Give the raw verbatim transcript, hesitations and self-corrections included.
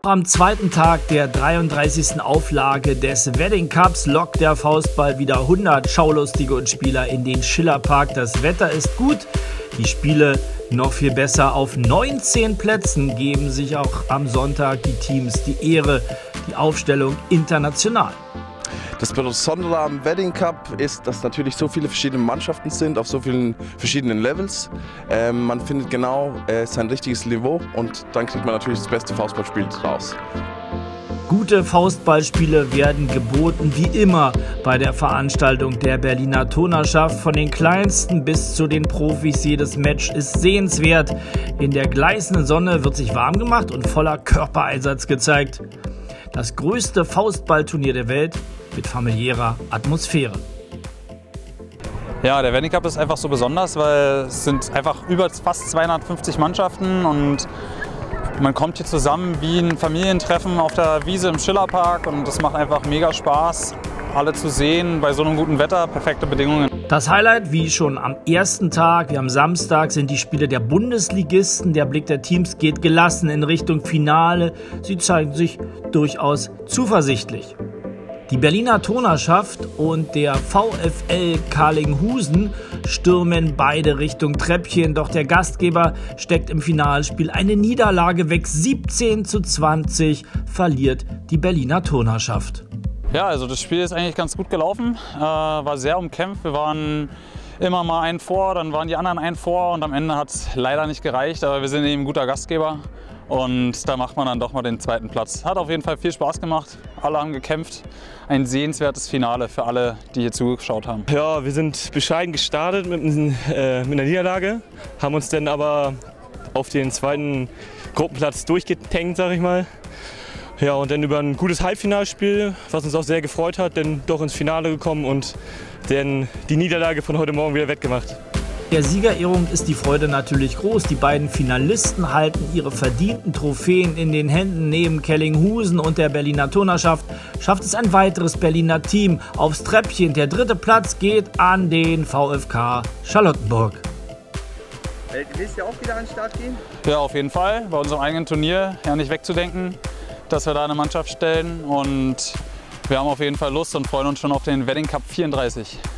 Am zweiten Tag der dreiunddreißigsten Auflage des Wedding Cups lockt der Faustball wieder hundert Schaulustige und Spieler in den Schillerpark. Das Wetter ist gut, die Spiele noch viel besser. Auf neunzehn Plätzen geben sich auch am Sonntag die Teams die Ehre, die Aufstellung international. Das Besondere am Wedding Cup ist, dass natürlich so viele verschiedene Mannschaften sind, auf so vielen verschiedenen Levels. Ähm, man findet genau äh, sein richtiges Niveau und dann kriegt man natürlich das beste Faustballspiel raus. Gute Faustballspiele werden geboten, wie immer bei der Veranstaltung der Berliner Turnerschaft. Von den Kleinsten bis zu den Profis, jedes Match ist sehenswert. In der gleißenden Sonne wird sich warm gemacht und voller Körpereinsatz gezeigt. Das größte Faustballturnier der Welt mit familiärer Atmosphäre. Ja, der Wedding Cup ist einfach so besonders, weil es sind einfach über fast zweihundertfünfzig Mannschaften und man kommt hier zusammen wie ein Familientreffen auf der Wiese im Schillerpark und das macht einfach mega Spaß, alle zu sehen bei so einem guten Wetter, perfekte Bedingungen. Das Highlight, wie schon am ersten Tag, wie am Samstag, sind die Spiele der Bundesligisten. Der Blick der Teams geht gelassen in Richtung Finale. Sie zeigen sich durchaus zuversichtlich. Die Berliner Turnerschaft und der VfL Karlinghusen stürmen beide Richtung Treppchen, doch der Gastgeber steckt im Finalspiel eine Niederlage weg. siebzehn zu zwanzig verliert die Berliner Turnerschaft. Ja, also das Spiel ist eigentlich ganz gut gelaufen, äh, war sehr umkämpft. Wir waren immer mal einen vor, dann waren die anderen einen vor und am Ende hat es leider nicht gereicht, aber wir sind eben ein guter Gastgeber. Und da macht man dann doch mal den zweiten Platz. Hat auf jeden Fall viel Spaß gemacht. Alle haben gekämpft. Ein sehenswertes Finale für alle, die hier zugeschaut haben. Ja, wir sind bescheiden gestartet mit, äh, mit einer Niederlage, haben uns dann aber auf den zweiten Gruppenplatz durchgetankt, sag ich mal. Ja, und dann über ein gutes Halbfinalspiel, was uns auch sehr gefreut hat, dann doch ins Finale gekommen und dann die Niederlage von heute Morgen wieder wettgemacht. Der Siegerehrung ist die Freude natürlich groß. Die beiden Finalisten halten ihre verdienten Trophäen in den Händen. Neben Karlinghusen und der Berliner Turnerschaft schafft es ein weiteres Berliner Team aufs Treppchen. Der dritte Platz geht an den VfK Charlottenburg. Äh, willst du auch wieder an den Start gehen? Ja, auf jeden Fall. Bei unserem eigenen Turnier ja nicht wegzudenken, dass wir da eine Mannschaft stellen. Und wir haben auf jeden Fall Lust und freuen uns schon auf den Wedding Cup vierunddreißig.